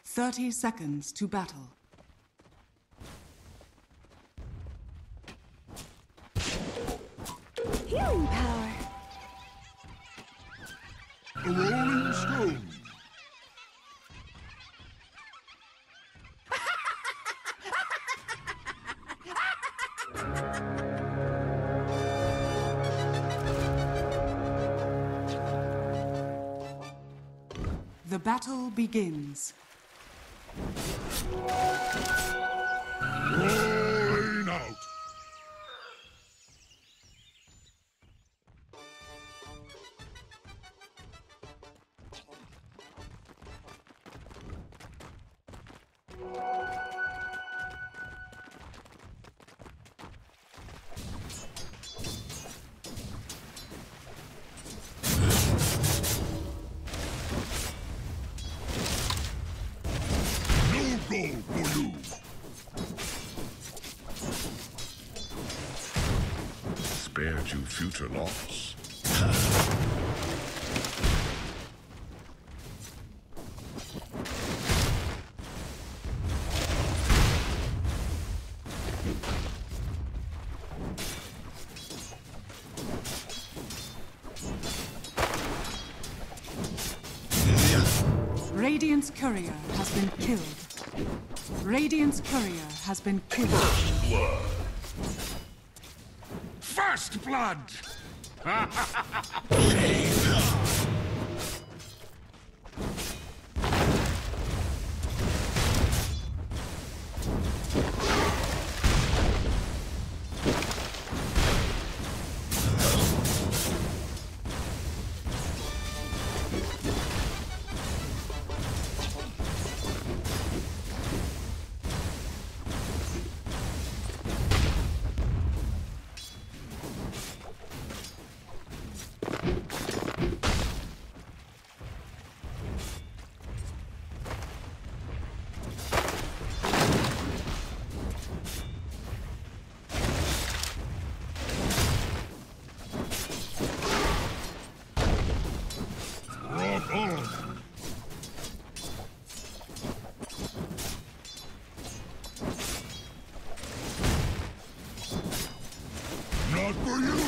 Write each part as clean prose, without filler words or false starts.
30 seconds to battle. Healing power. A rolling stone. The battle begins. Rolling out. Goal for you. Spared you future loss. Radiant's courier has been killed. Radiant's courier has been killed. First blood! Rock on! Not for you!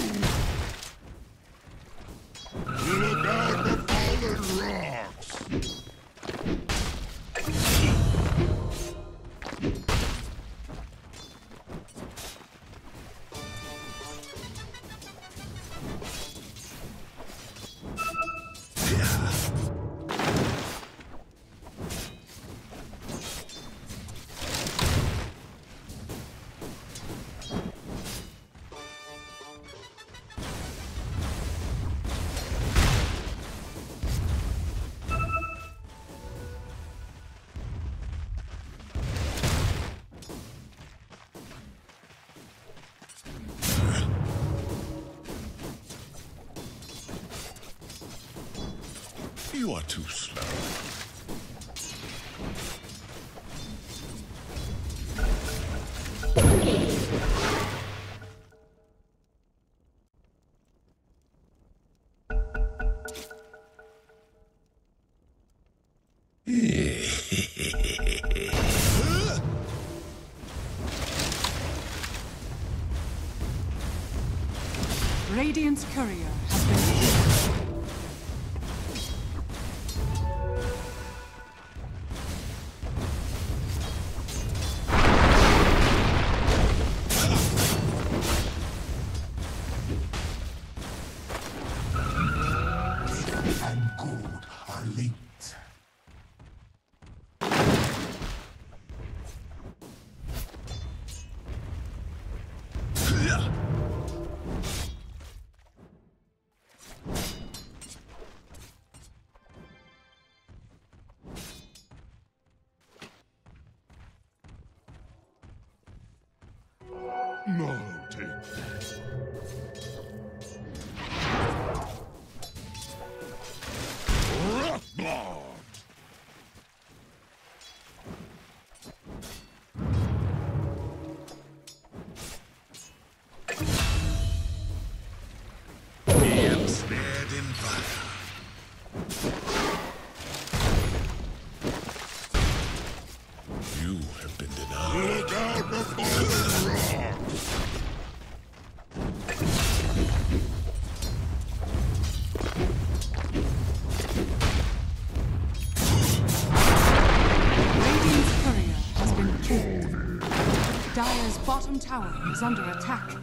Look out the fallen rocks! You are too slow. Radiant's courier has been killed. And good are linked. tower is under attack.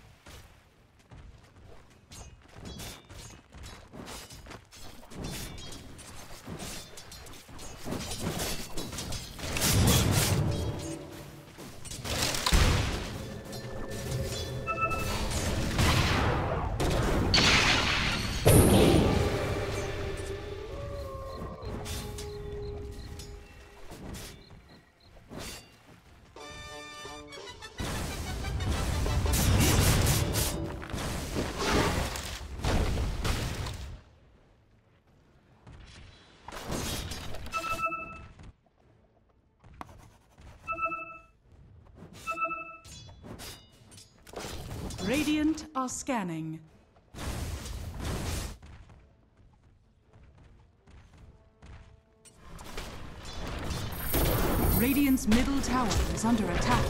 Radiant are scanning. Radiant's middle tower is under attack.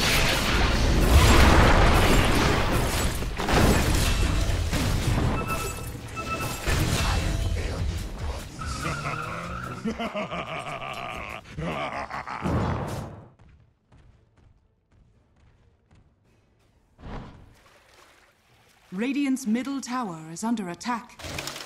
Radiant's middle tower is under attack.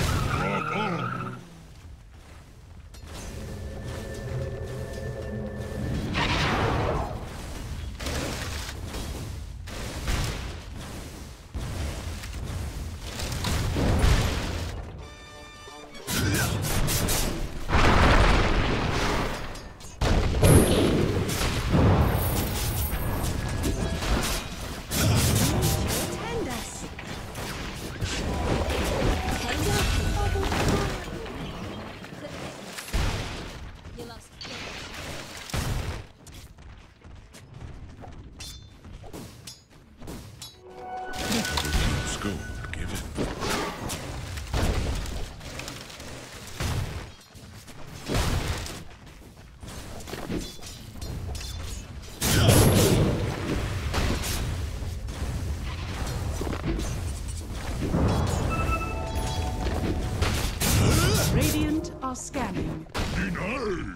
Radiant are scanning. Denied!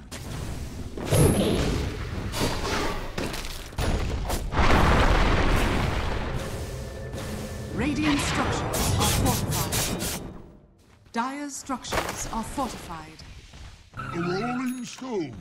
Radiant structures are fortified. Dire's structures are fortified. A rolling stone.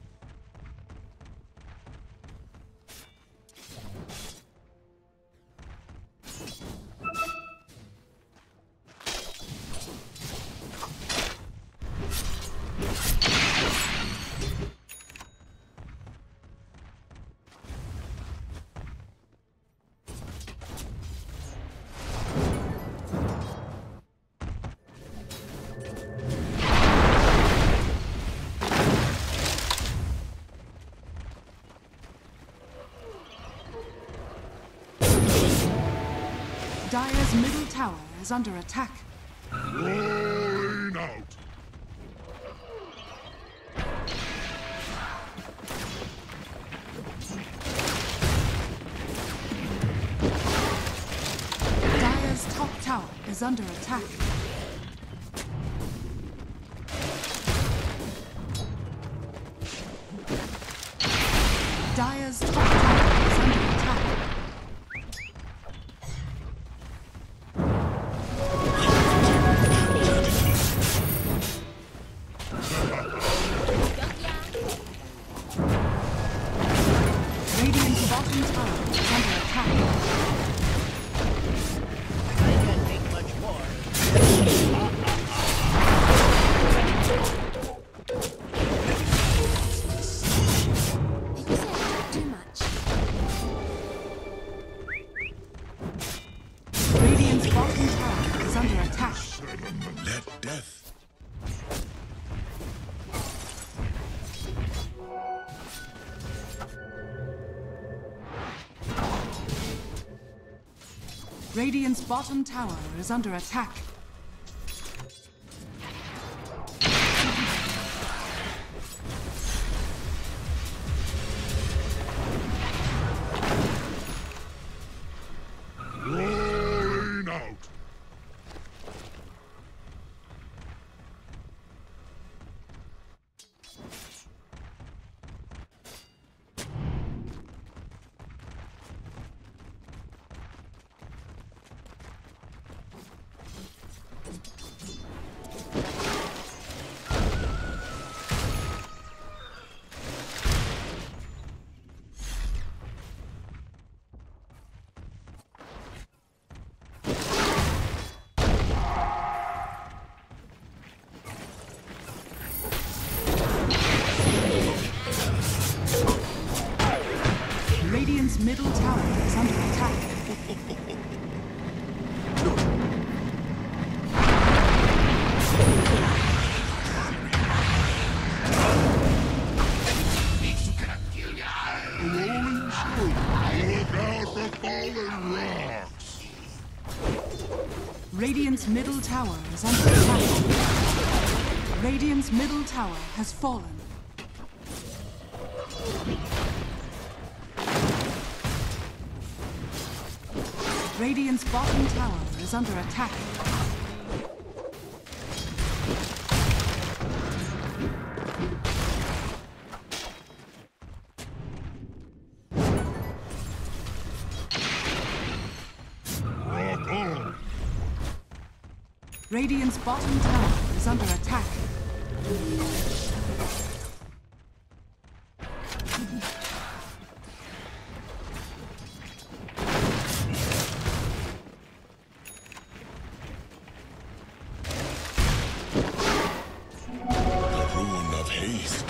Dire's middle tower is under attack. Roaring out. Dire's top tower is under attack. Dire's top tower is under attack. Radiant's bottom tower is under attack. I can't take much more. People say I talk too much. Radiant's bottom tower is under attack. Let death. Radiant's bottom tower is under attack. Roaring out. Radiant's middle tower is under attack. Radiant's middle tower has fallen. Radiant's bottom tower is under attack. Rock on! Radiant's bottom tower is under attack. The ruin of haste.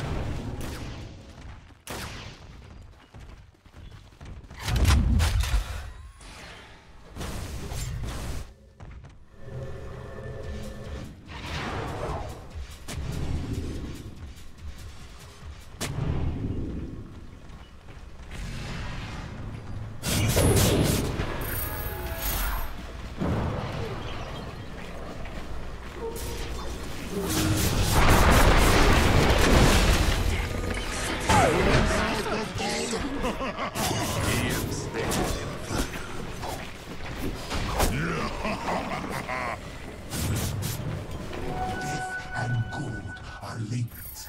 And good are linked.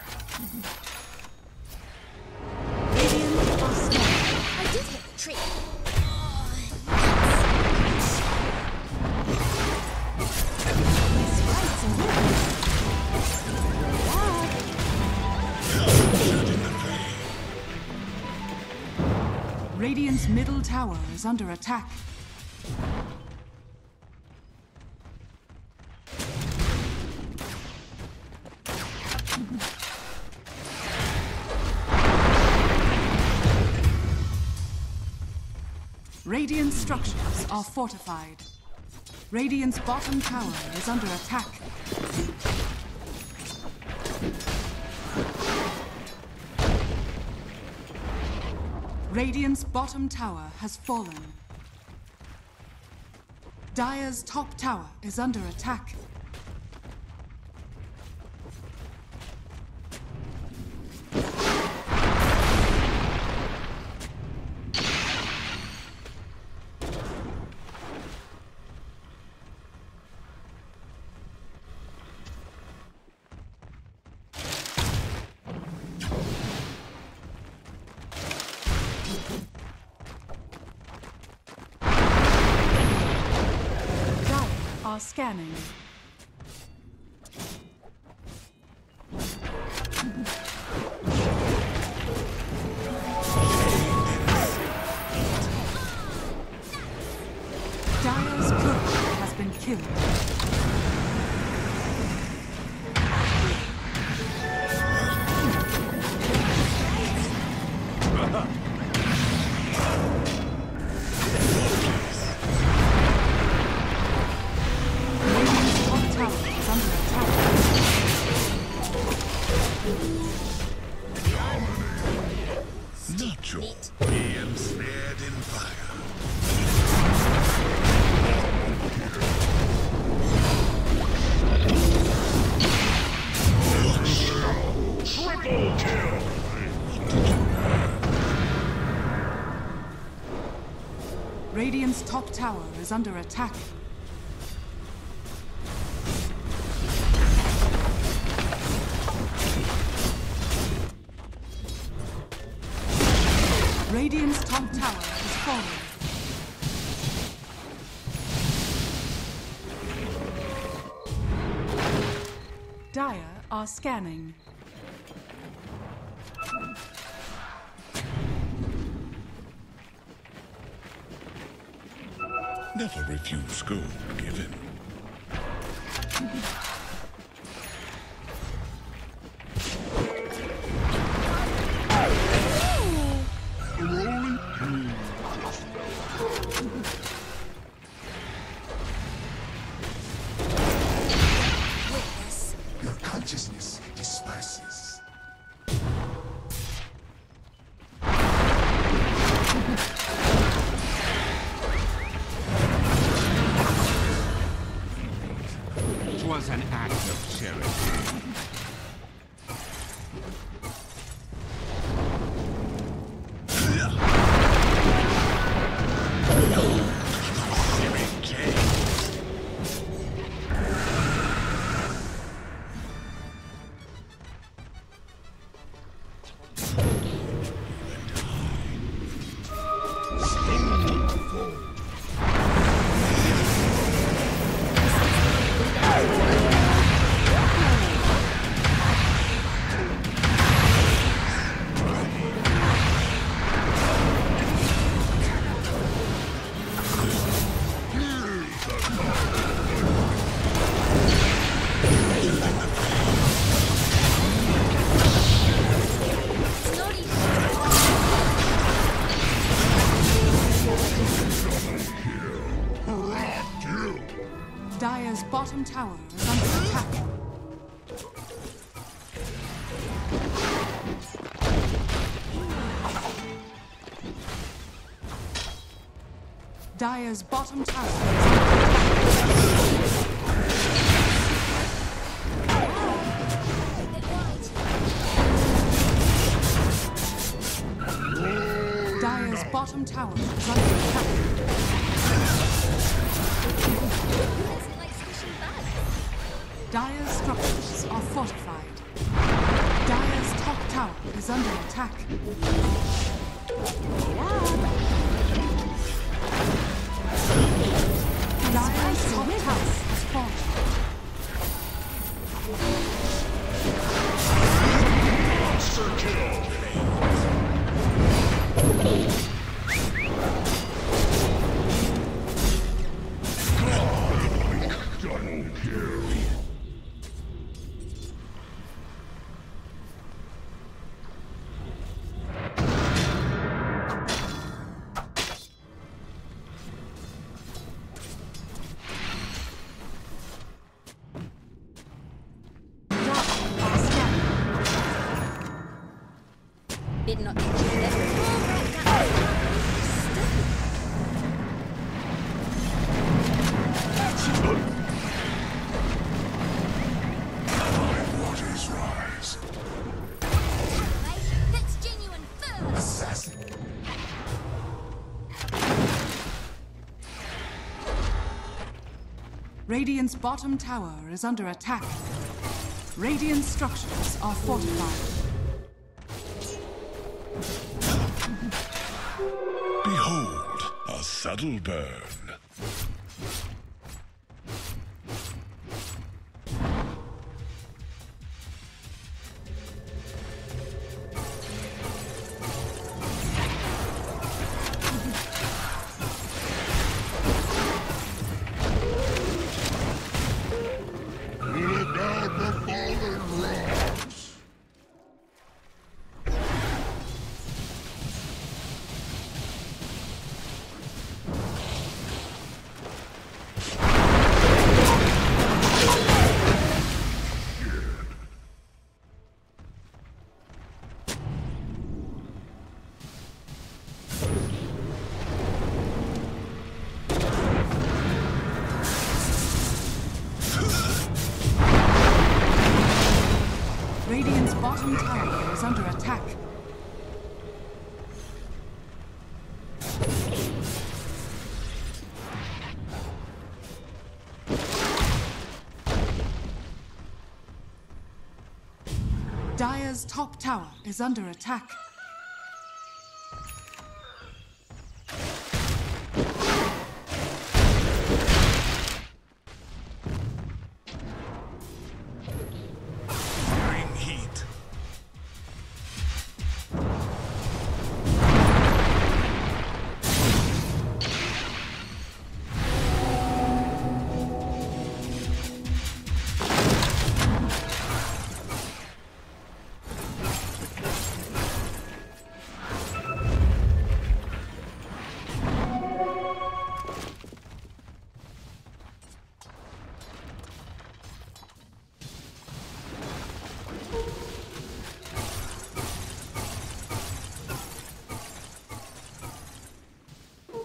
Radiant are scared. I did hit the tree. Radiant's middle tower is under attack. Radiant structures are fortified. Radiant's bottom tower is under attack. Radiant's bottom tower has fallen. Dire's top tower is under attack. Are scanning. Dire's courier has been killed. Natural. Be ensnared in fire. Triple kill! Radiant's top tower is under attack. Radiant's top tower has fallen. Dire are scanning. Never refuse gold given. Witness. Your consciousness disperses. was an act of charity. Dire's bottom tower is under attack. Dire's bottom tower is under attack. Dire's bottom tower is under attack. Dire's structures are fortified. Dire's top tower is under attack. Dire's top tower has fallen. Monster kill! Double kill! Did not get you Waters rise. That's genuine food. Assassin. Radiant's bottom tower is under attack. Radiant structures are fortified. Behold, a subtle burn. Look out the fallen rocks. Radiant's bottom tower is under attack. Dire's top tower is under attack. Bring heat.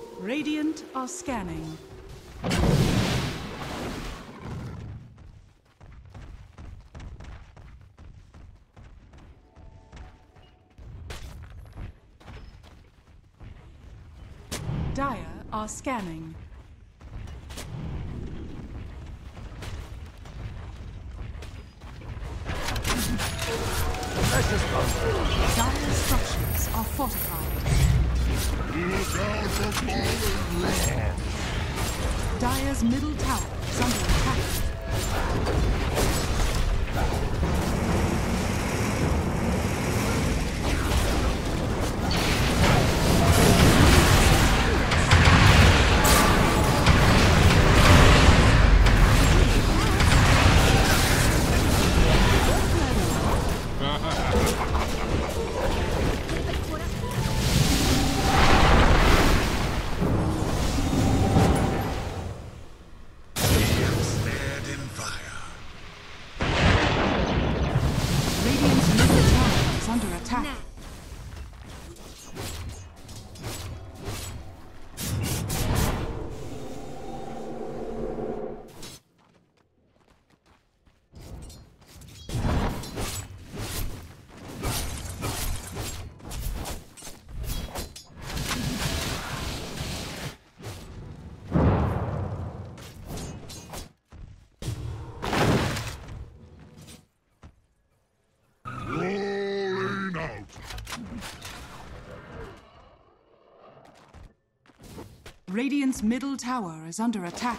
Radiant are scanning. scanning. Dire structures are fortified. Look out for fallen rocks! Dire's middle tower is under attack. Snared in fire. Radiant's middle tower is under attack. Now. Rolling out. Radiant's middle tower is under attack.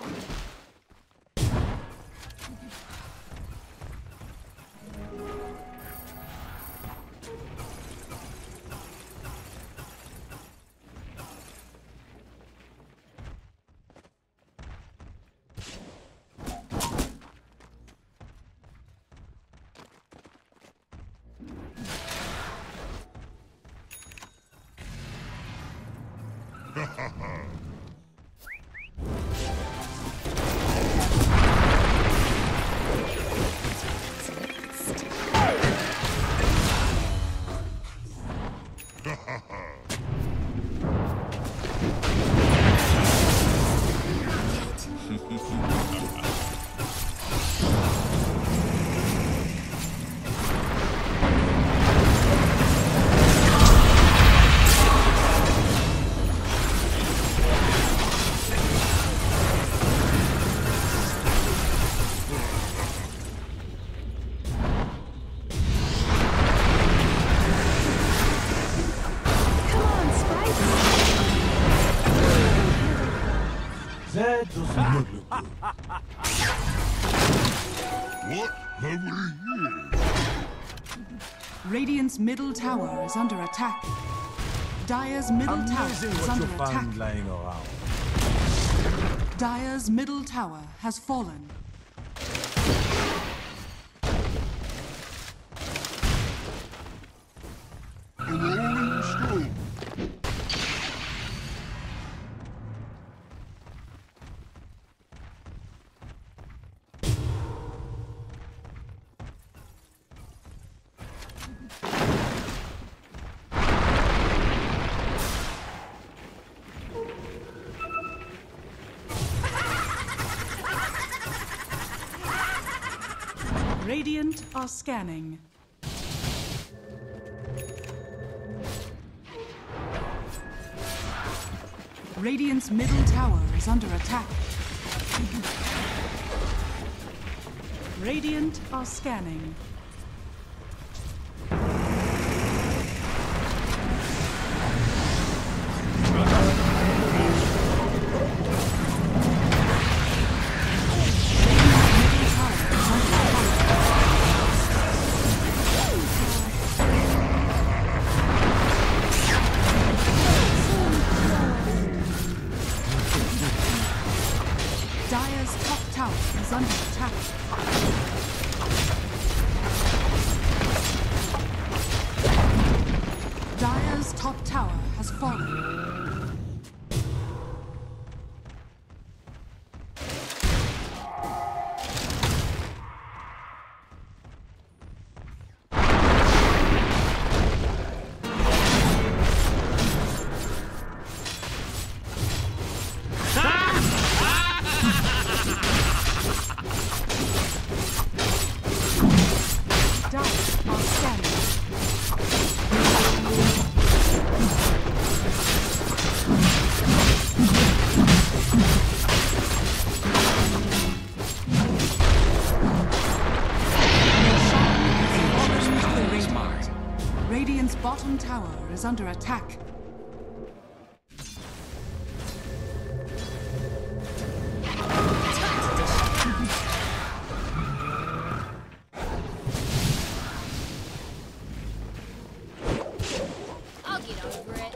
What have we here? Radiant's middle tower is under attack. Dire's middle tower is under attack. Laying around. Dire's middle tower has fallen. A rolling stone. Radiant are scanning. Radiant's middle tower is under attack. Radiant are scanning. Dire's top tower is under attack. Dire's top tower has fallen. Dire are scanning. bottom tower is under attack. I'll get over it.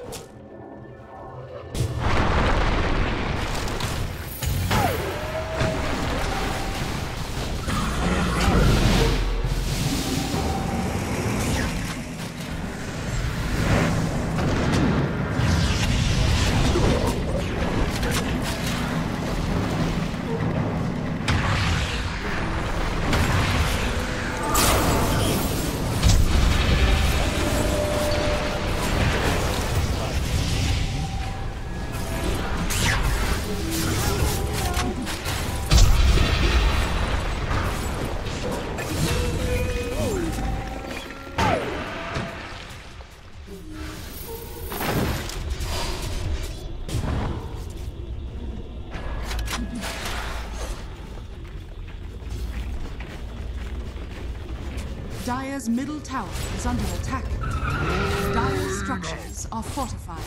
Dire's middle tower is under attack. Dire's structures are fortified.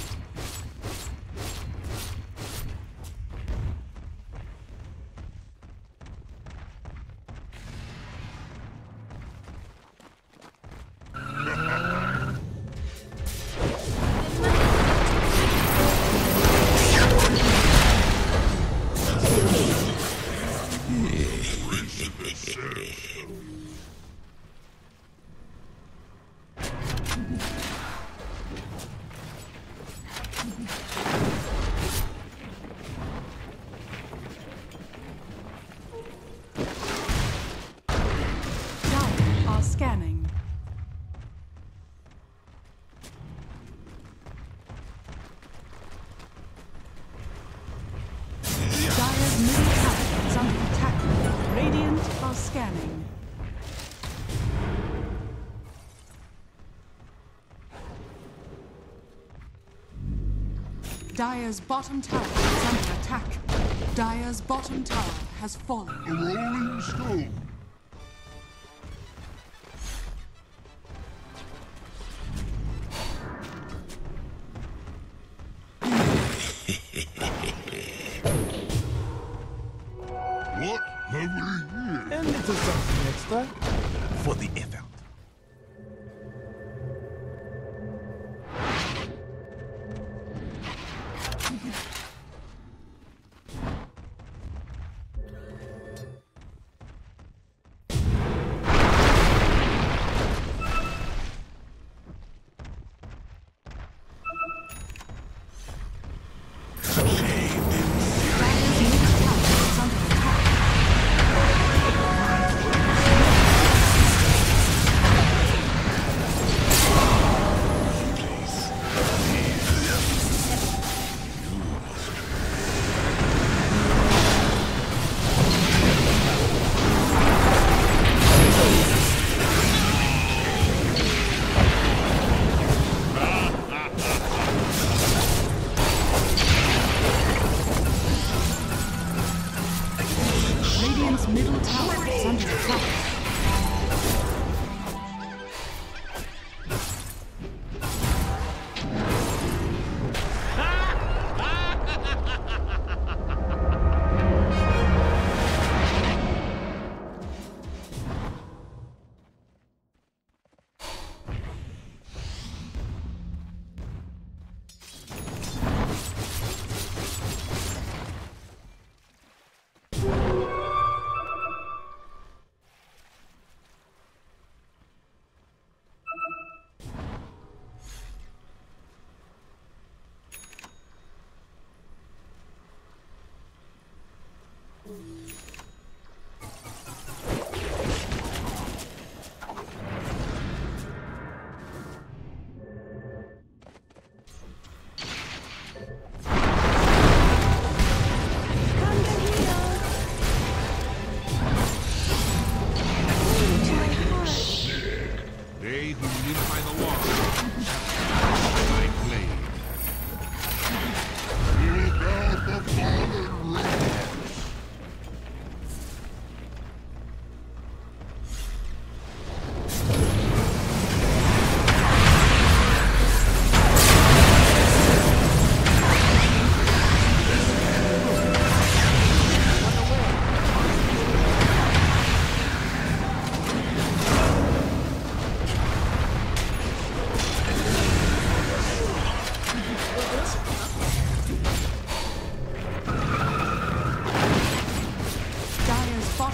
Dire are scanning. Dire's middle tower is under attack. Radiant are scanning. Dire's bottom tower is under attack. Dire's bottom tower has fallen. A rolling stone. What have we here? A little something extra for the effort. Radiant's middle tower is under attack. They who live by the law shall die by blade. Look out the fallen rivers.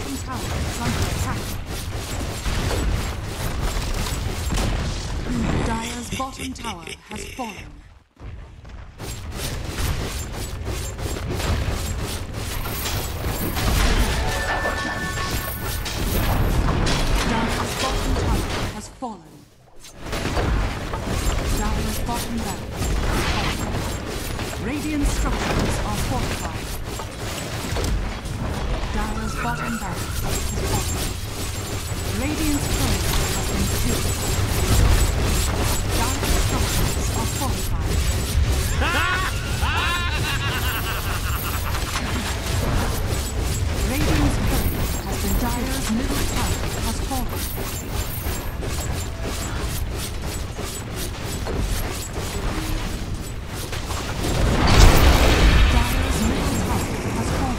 bottom tower is under attack. Dire's bottom tower has fallen. Dire's bottom tower has fallen. Dire's bottom barracks has fallen. Radiant structures are fortified. Dire's bottom barracks has fallen. Radiant's turret has been killed. Dire's structures are fortified. Radiant's turret has been Dire's middle tower has fallen. Dire's middle tower has fallen.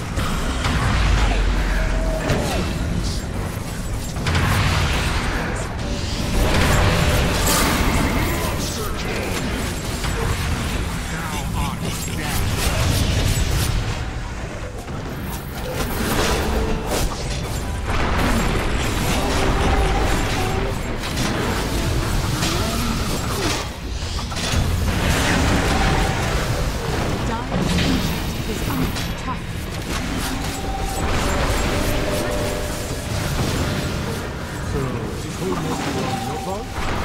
Dire's ancient is under attack. So, this whole mess was your fault?